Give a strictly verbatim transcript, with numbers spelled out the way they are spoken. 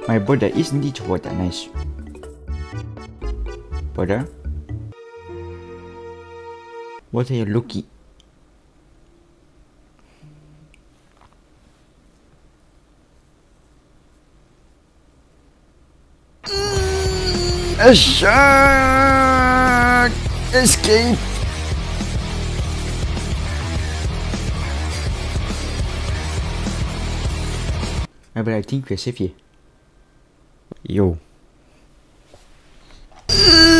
My brother isn't it what a nice brother? What are you looking? A shark! Escape! But I think we're safe here. Yo.